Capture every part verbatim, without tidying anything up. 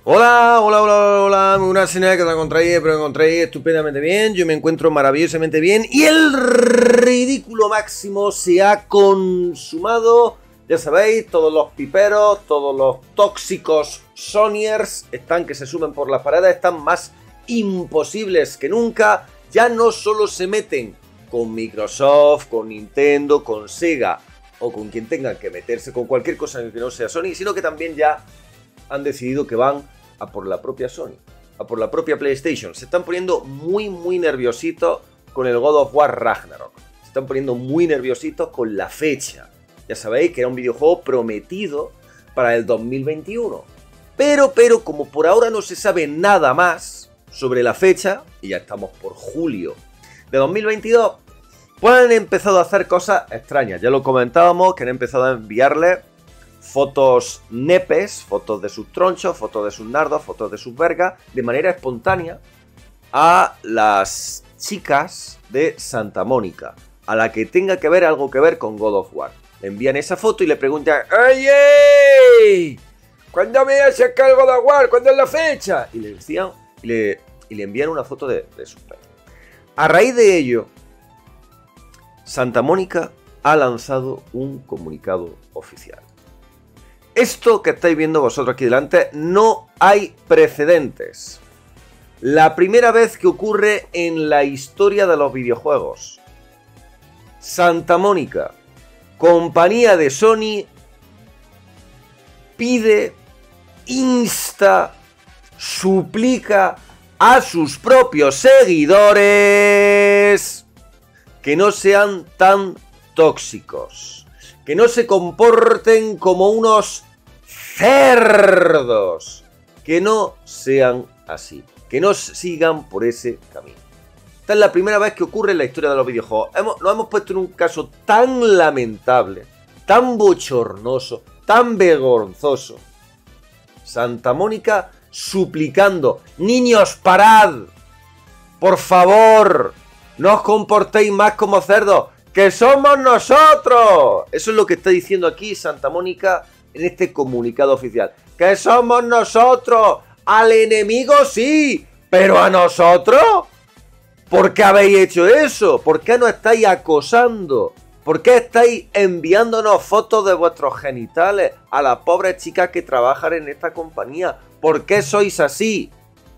Hola, hola, hola, hola, muy buenas señores, que os encontráis, espero que os encontréis estupendamente bien. Yo me encuentro maravillosamente bien y el ridículo máximo se ha consumado. Ya sabéis, todos los piperos, todos los tóxicos Sonyers están que se suben por las paredes, están más imposibles que nunca. Ya no solo se meten con Microsoft, con Nintendo, con Sega o con quien tengan que meterse, con cualquier cosa que no sea Sony, sino que también ya han decidido que van a por la propia Sony, a por la propia PlayStation. Se están poniendo muy, muy nerviositos con el God of War Ragnarok. Se están poniendo muy nerviositos con la fecha. Ya sabéis que era un videojuego prometido para el dos mil veintiuno. Pero, pero, como por ahora no se sabe nada más sobre la fecha, y ya estamos por julio de dos mil veintidós, pues han empezado a hacer cosas extrañas. Ya lo comentábamos, que han empezado a enviarle fotos nepes, fotos de sus tronchos, fotos de sus nardos, fotos de sus vergas, de manera espontánea a las chicas de Santa Mónica, a la que tenga que ver algo que ver con God of War. Le envían esa foto y le preguntan: ¡Oye! ¿Cuándo me vas a sacar el God of War? ¿Cuándo es la fecha? Y le decían, y le, y le envían una foto de, de sus perros. A raíz de ello, Santa Mónica ha lanzado un comunicado oficial. Esto que estáis viendo vosotros aquí delante, no hay precedentes. La primera vez que ocurre en la historia de los videojuegos. Santa Mónica, compañía de Sony, pide, insta, suplica a sus propios seguidores que no sean tan tóxicos, que no se comporten como unos cerdos, que no sean así, que no sigan por ese camino. Esta es la primera vez que ocurre en la historia de los videojuegos. Hemos, nos hemos puesto en un caso tan lamentable, tan bochornoso, tan vergonzoso. Santa Mónica suplicando: niños, parad, por favor, no os comportéis más como cerdos, que somos nosotros. Eso es lo que está diciendo aquí Santa Mónica en este comunicado oficial. ¡Que somos nosotros! ¡Al enemigo sí! ¿Pero a nosotros? ¿Por qué habéis hecho eso? ¿Por qué nos estáis acosando? ¿Por qué estáis enviándonos fotos de vuestros genitales a las pobres chicas que trabajan en esta compañía? ¿Por qué sois así?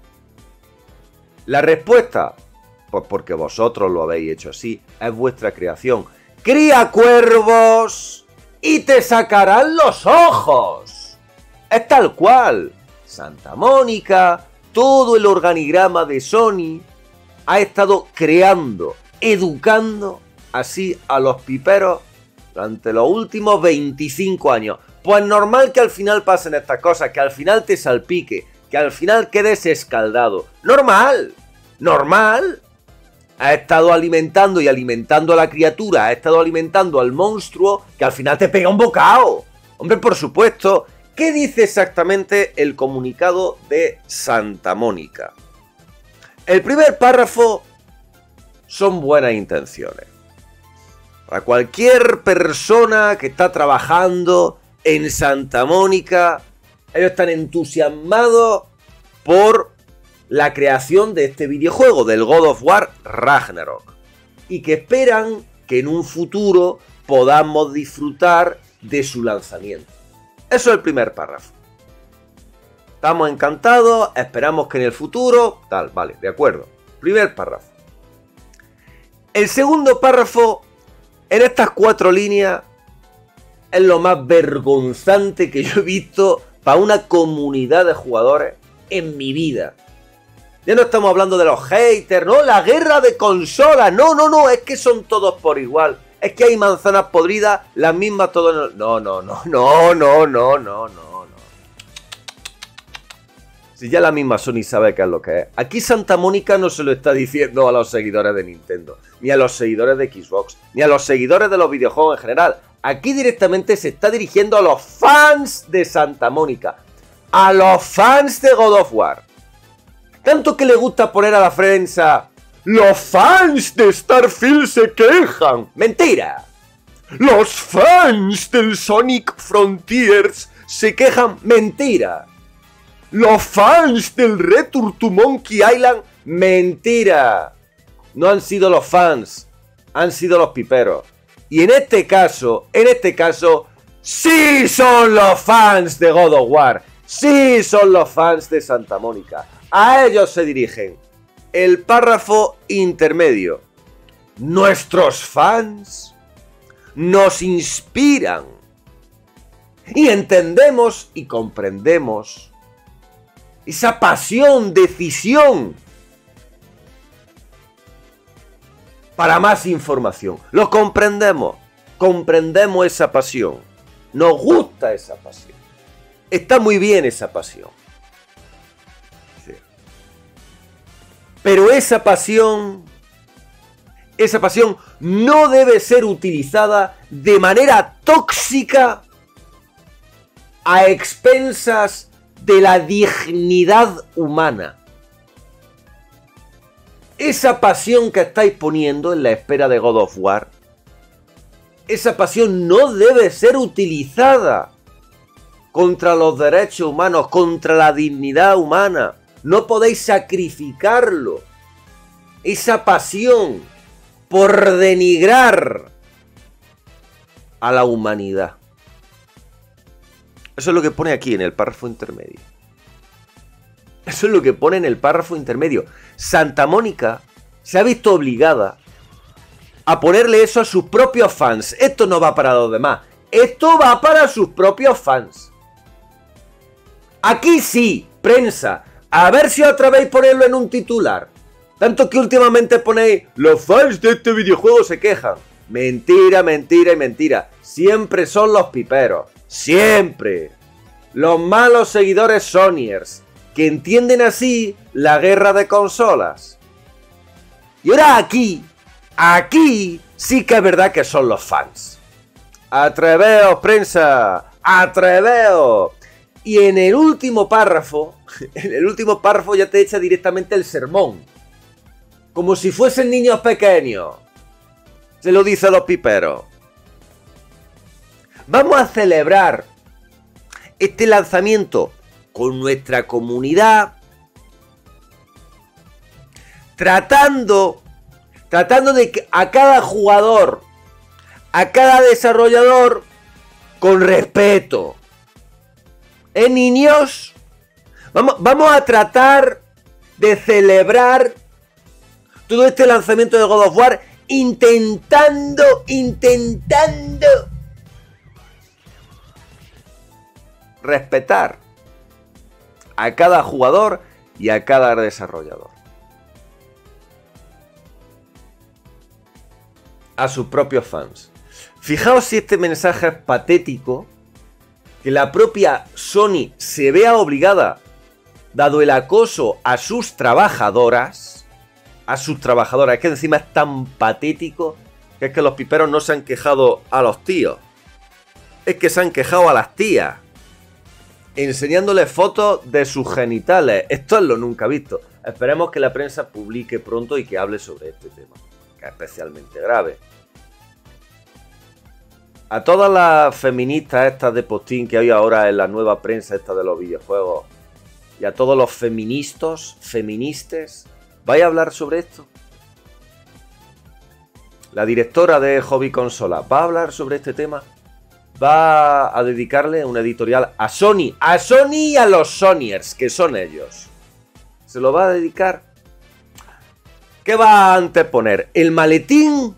La respuesta: pues porque vosotros lo habéis hecho así. Es vuestra creación. ¡Cría cuervos y te sacarán los ojos! Es tal cual. Santa Mónica, todo el organigrama de Sony ha estado creando, educando así a los piperos durante los últimos veinticinco años. Pues normal que al final pasen estas cosas, que al final te salpique, que al final quedes escaldado. Normal, normal. Ha estado alimentando y alimentando a la criatura, ha estado alimentando al monstruo, que al final te pega un bocado. Hombre, por supuesto. ¿Qué dice exactamente el comunicado de Santa Mónica? El primer párrafo son buenas intenciones. Para cualquier persona que está trabajando en Santa Mónica, ellos están entusiasmados por la creación de este videojuego, del God of War Ragnarok, y que esperan que en un futuro podamos disfrutar de su lanzamiento. Eso es el primer párrafo. Estamos encantados, esperamos que en el futuro... Tal, vale, de acuerdo. Primer párrafo. El segundo párrafo, en estas cuatro líneas, es lo más vergonzante que yo he visto para una comunidad de jugadores en mi vida. Ya no estamos hablando de los haters, ¿no? La guerra de consolas. No, no, no, es que son todos por igual. Es que hay manzanas podridas, las mismas todos... No, no, no, no, no, no, no, no, no. Si ya la misma Sony sabe qué es lo que es. Aquí Santa Mónica no se lo está diciendo a los seguidores de Nintendo, ni a los seguidores de Xbox, ni a los seguidores de los videojuegos en general. Aquí directamente se está dirigiendo a los fans de Santa Mónica, a los fans de God of War. Tanto que le gusta poner a la prensa: los fans de Starfield se quejan. ¡Mentira! Los fans del Sonic Frontiers se quejan. ¡Mentira! los fans del Return to Monkey Island. Mentira. No han sido los fans, han sido los piperos. Y en este caso, en este caso, sí son los fans de God of War. Sí son los fans de Santa Mónica. A ellos se dirigen. El párrafo intermedio. Nuestros fans nos inspiran. Y entendemos y comprendemos esa pasión, decisión para más información. Lo comprendemos. Comprendemos esa pasión. Nos gusta esa pasión. Está muy bien esa pasión. Sí. Pero esa pasión, esa pasión no debe ser utilizada de manera tóxica a expensas de la dignidad humana. Esa pasión que estáis poniendo en la espera de God of War, esa pasión no debe ser utilizada contra los derechos humanos, contra la dignidad humana. No podéis sacrificarlo. Esa pasión por denigrar a la humanidad. Eso es lo que pone aquí en el párrafo intermedio. Eso es lo que pone en el párrafo intermedio. Santa Mónica se ha visto obligada a ponerle eso a sus propios fans. Esto no va para los demás. Esto va para sus propios fans. Aquí sí, prensa. A ver si os atrevéis a ponerlo en un titular. Tanto que últimamente ponéis, los fans de este videojuego se quejan. Mentira, mentira y mentira. Siempre son los piperos. Siempre. Los malos seguidores Sonyers, que entienden así la guerra de consolas. Y ahora aquí, aquí sí que es verdad que son los fans. Atreveos, prensa, atreveos. Y en el último párrafo, en el último párrafo ya te echa directamente el sermón. Como si fuesen niños pequeños. Se lo dice a los piperos. Vamos a celebrar este lanzamiento con nuestra comunidad, tratando, tratando de que a cada jugador, a cada desarrollador, con respeto. ¿Eh, niños? Vamos, vamos a tratar de celebrar todo este lanzamiento de God of War intentando, intentando respetar a cada jugador y a cada desarrollador. A sus propios fans. Fijaos si este mensaje es patético, que la propia Sony se vea obligada, dado el acoso a sus trabajadoras, a sus trabajadoras, es que encima es tan patético que es que los piperos no se han quejado a los tíos, es que se han quejado a las tías, enseñándoles fotos de sus genitales. Esto es lo nunca visto. Esperemos que la prensa publique pronto y que hable sobre este tema, que es especialmente grave. A todas las feministas estas de postín que hay ahora en la nueva prensa esta de los videojuegos, y a todos los feministas, feministas, ¿vais a hablar sobre esto? La directora de Hobby Consola, ¿va a hablar sobre este tema? ¿Va a dedicarle un editorial a Sony? A Sony y a los Sonyers, que son ellos. ¿Se lo va a dedicar? ¿Qué va a anteponer? ¿El maletín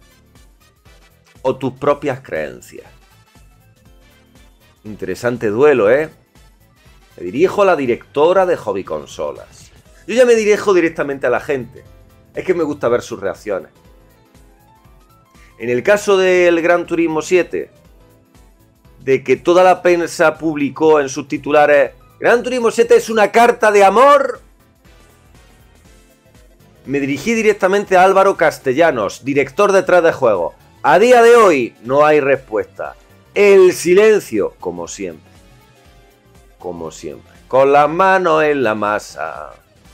o tus propias creencias? Interesante duelo, ¿eh? Me dirijo a la directora de Hobby Consolas. Yo ya me dirijo directamente a la gente. Es que me gusta ver sus reacciones. En el caso del Gran Turismo siete, de que toda la prensa publicó en sus titulares Gran Turismo siete es una carta de amor, me dirigí directamente a Álvaro Castellanos, director detrás de juego. A día de hoy no hay respuesta. El silencio, como siempre. Como siempre. Con las manos en la masa.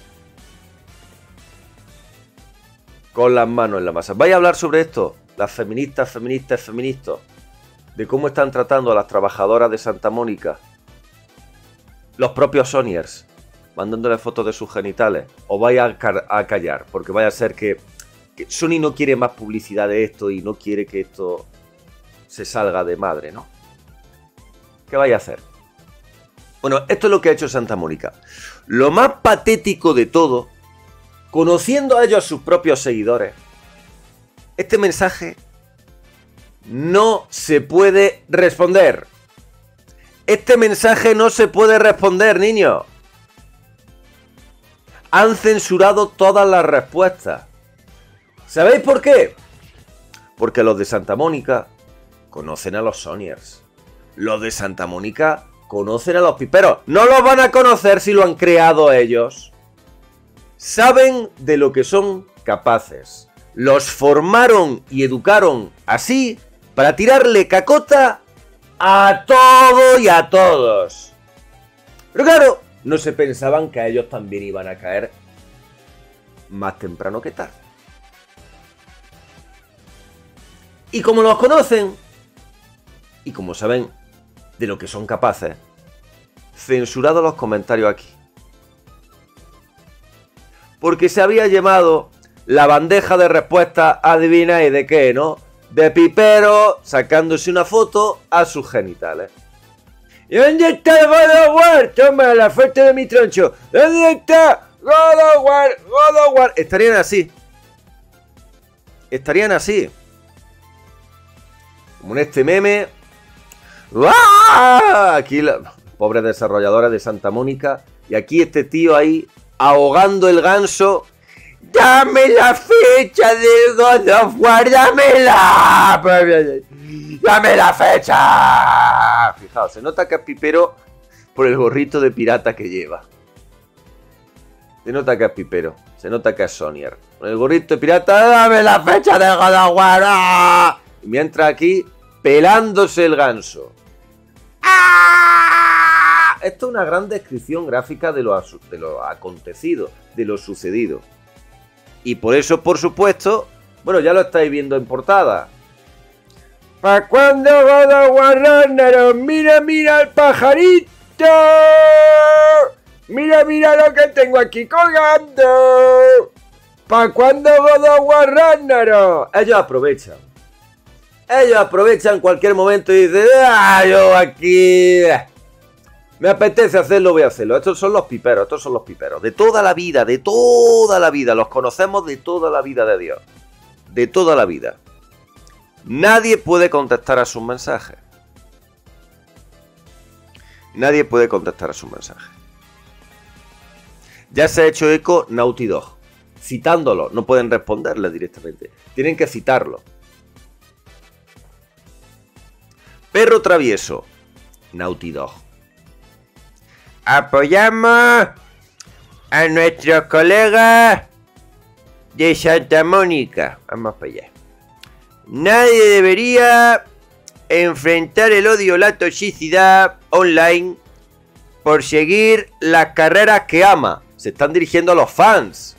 Con las manos en la masa. ¿Vais a hablar sobre esto? Las feministas, feministas, feministas. De cómo están tratando a las trabajadoras de Santa Mónica. los propios Sonyers mandándole fotos de sus genitales. Os vais a, a callar, porque vaya a ser que, que Sony no quiere más publicidad de esto y no quiere que esto se salga de madre, ¿no? ¿Qué vais a hacer? Bueno, esto es lo que ha hecho Santa Mónica. Lo más patético de todo, conociendo a ellos a sus propios seguidores, este mensaje no se puede responder. Este mensaje no se puede responder, niños. Han censurado todas las respuestas. ¿Sabéis por qué? Porque los de Santa Mónica conocen a los Sonyers. Los de Santa Mónica conocen a los piperos. No los van a conocer si lo han creado ellos. Saben de lo que son capaces. Los formaron y educaron así para tirarle cacota a todo y a todos. Pero claro, no se pensaban que a ellos también iban a caer más temprano que tarde. Y como los conocen, y como saben de lo que son capaces, censurado los comentarios aquí. Porque se había llamado la bandeja de respuesta, adivináis de qué, ¿no? De Pipero sacándose una foto a sus genitales. ¿Y dónde está el God of War? Toma la foto de mi troncho. ¿Dónde está God of War? God of War. Estarían así. Estarían así. Como en este meme. ¡Ah! Aquí los pobres desarrolladores de Santa Mónica. Y aquí este tío ahí ahogando el ganso. ¡Dame la fecha del God of War! ¡Dámela! ¡Dame la fecha! Fijaos, se nota que es pipero por el gorrito de pirata que lleva. Se nota que es pipero. Se nota que es Sonyer. Con el gorrito de pirata, ¡dame la fecha del God of War! ¡Ah! Y mientras aquí, pelándose el ganso. ¡Ah! Esto es una gran descripción gráfica de lo, de lo acontecido, de lo sucedido. Y por eso, por supuesto, bueno, ya lo estáis viendo en portada. ¿Para cuándo God of War Ragnarok? Mira, mira el pajarito. Mira, mira lo que tengo aquí colgando. ¿Para cuándo God of War Ragnarok? Ellos aprovechan. Ellos aprovechan cualquier momento y dicen, ah, yo aquí... me apetece hacerlo, voy a hacerlo. Estos son los piperos, estos son los piperos. De toda la vida, de toda la vida. Los conocemos de toda la vida de Dios. De toda la vida. Nadie puede contestar a sus mensajes. Nadie puede contestar a sus mensajes. Ya se ha hecho eco Naughty Dog. Citándolo, no pueden responderle directamente. Tienen que citarlo. Perro travieso. Naughty Dog. Apoyamos a nuestros colegas de Santa Mónica. Vamos para allá. Nadie debería enfrentar el odio o la toxicidad online por seguir las carreras que ama. Se están dirigiendo a los fans.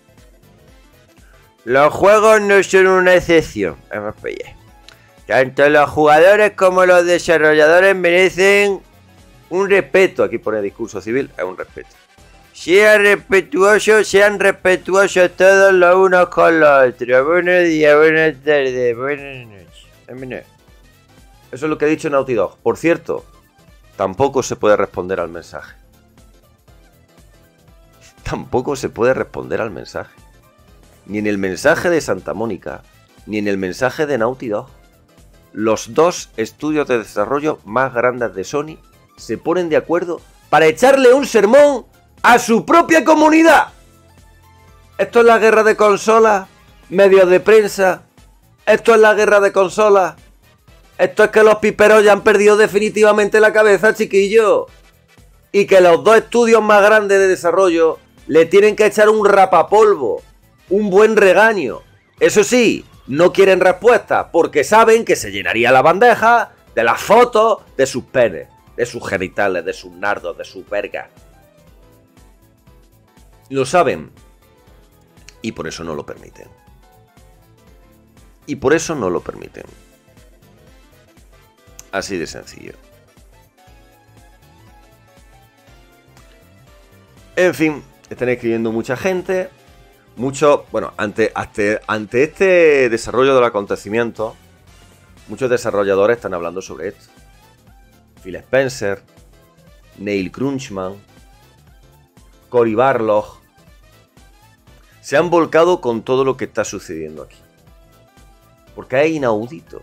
Los juegos no son una excepción. Vamos para allá. Tanto los jugadores como los desarrolladores merecen un respeto. Aquí pone discurso civil, es un respeto. Sean respetuosos, sean respetuosos todos los unos con los otros. Buenos días, buenas tardes, buenas noches. Eso es lo que ha dicho Naughty Dog. Por cierto, tampoco se puede responder al mensaje. Tampoco se puede responder al mensaje. Ni en el mensaje de Santa Mónica, ni en el mensaje de Naughty Dog. Los dos estudios de desarrollo más grandes de Sony se ponen de acuerdo para echarle un sermón a su propia comunidad. Esto es la guerra de consolas, medios de prensa. Esto es la guerra de consolas. Esto es que los piperos ya han perdido definitivamente la cabeza, chiquillo. Y que los dos estudios más grandes de desarrollo le tienen que echar un rapapolvo, un buen regaño. Eso sí, no quieren respuesta porque saben que se llenaría la bandeja de las fotos de sus penes, de sus genitales, de sus nardos, de sus vergas. Lo saben. Y por eso no lo permiten. Y por eso no lo permiten. Así de sencillo. En fin, están escribiendo mucha gente. Muchos, bueno, ante, ante, ante este desarrollo del acontecimiento, muchos desarrolladores están hablando sobre esto. Phil Spencer, Neil Krunchman, Cory Barlog, se han volcado con todo lo que está sucediendo aquí. Porque es inaudito.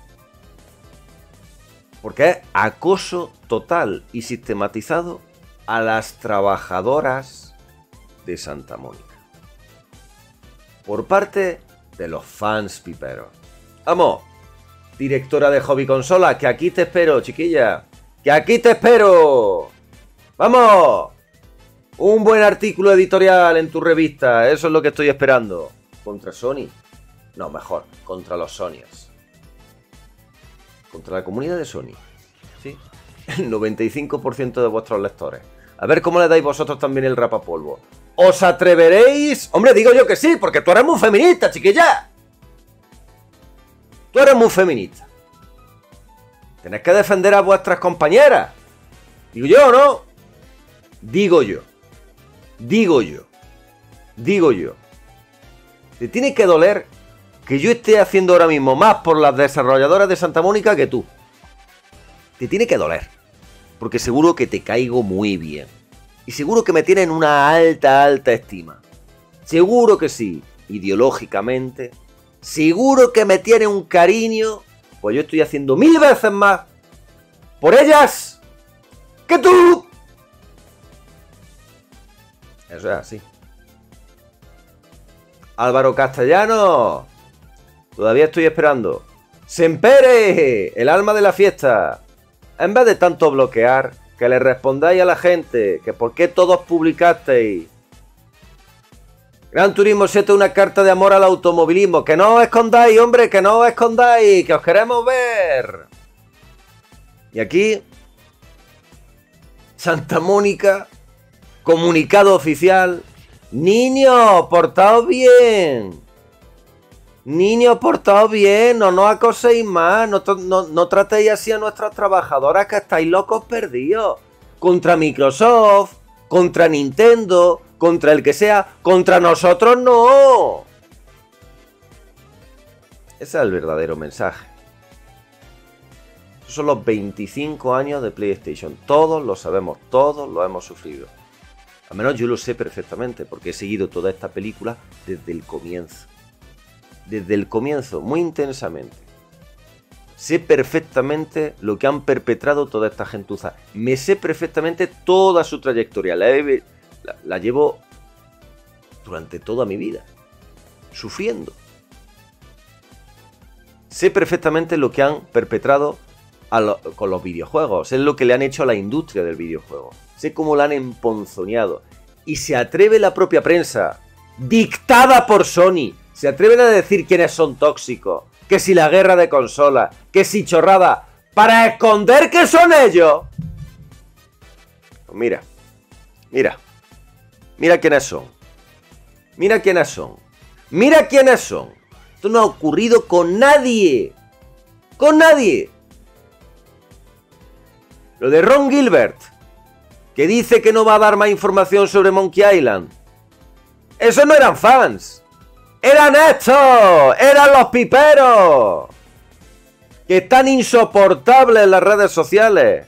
Porque es acoso total y sistematizado a las trabajadoras de Santa Mónica. Por parte de los fans piperos. Vamos, directora de Hobby Consola, que aquí te espero, chiquilla. Que aquí te espero. Vamos. Un buen artículo editorial en tu revista. Eso es lo que estoy esperando. ¿Contra Sony? No, mejor, contra los Sonyers. Contra la comunidad de Sony. Sí. El noventa y cinco por ciento de vuestros lectores. A ver cómo le dais vosotros también el rapapolvo. ¿Os atreveréis? Hombre, digo yo que sí, porque tú eres muy feminista, chiquilla. Tú eres muy feminista. Tenéis que defender a vuestras compañeras. Digo yo, ¿no? Digo yo. Digo yo. Digo yo. Te tiene que doler que yo esté haciendo ahora mismo más por las desarrolladoras de Santa Mónica que tú. Te tiene que doler. Porque seguro que te caigo muy bien. Y seguro que me tienen una alta, alta estima. Seguro que sí. Ideológicamente. Seguro que me tienen un cariño. Pues yo estoy haciendo mil veces más por ellas que tú. Eso es así. Álvaro Castellano. Todavía estoy esperando. Sempere, el alma de la fiesta. En vez de tanto bloquear, que le respondáis a la gente que por qué todos publicasteis Gran Turismo siete, una carta de amor al automovilismo. Que no os escondáis, hombre, que no os escondáis, que os queremos ver. Y aquí, Santa Mónica, comunicado oficial. Niños, portaos bien. Niños, portaos bien, no nos acoséis más, no, no, no tratéis así a nuestras trabajadoras que estáis locos perdidos. Contra Microsoft, contra Nintendo, contra el que sea, contra nosotros no. Ese es el verdadero mensaje. Esos son los veinticinco años de PlayStation. Todos lo sabemos, todos lo hemos sufrido. Al menos yo lo sé perfectamente, porque he seguido toda esta película desde el comienzo. Desde el comienzo, muy intensamente. Sé perfectamente lo que han perpetrado toda esta gentuza. Me sé perfectamente toda su trayectoria. La, he, la, la llevo durante toda mi vida. Sufriendo. Sé perfectamente lo que han perpetrado a lo, con los videojuegos. Sé lo que le han hecho a la industria del videojuego. Sé cómo la han emponzoñado. Y se atreve la propia prensa, dictada por Sony, se atreven a decir quiénes son tóxicos, que si la guerra de consolas, que si chorrada, para esconder que son ellos. Pues mira, mira, mira quiénes son. Mira quiénes son. Mira quiénes son. Esto no ha ocurrido con nadie. Con nadie. Lo de Ron Gilbert, que dice que no va a dar más información sobre Monkey Island. Esos no eran fans. ¡Eran estos! ¡Eran los piperos! Que están insoportables en las redes sociales.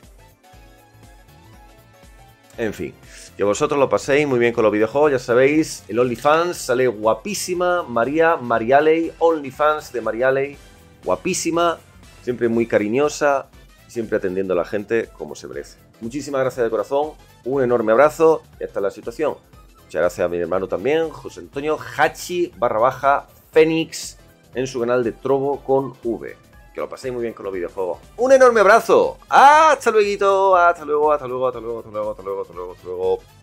En fin, que vosotros lo paséis muy bien con los videojuegos. Ya sabéis, el OnlyFans sale guapísima. María Marialey, OnlyFans de Marialey. Guapísima, siempre muy cariñosa, siempre atendiendo a la gente como se merece. Muchísimas gracias de corazón, un enorme abrazo y hasta la situación. Muchas gracias a mi hermano también, José Antonio Hachi barra baja Fénix en su canal de Trovo con V. Que lo paséis muy bien con los videojuegos. Un enorme abrazo. Hasta luego, hasta luego, hasta luego, hasta luego, hasta luego, hasta luego, hasta luego, hasta luego.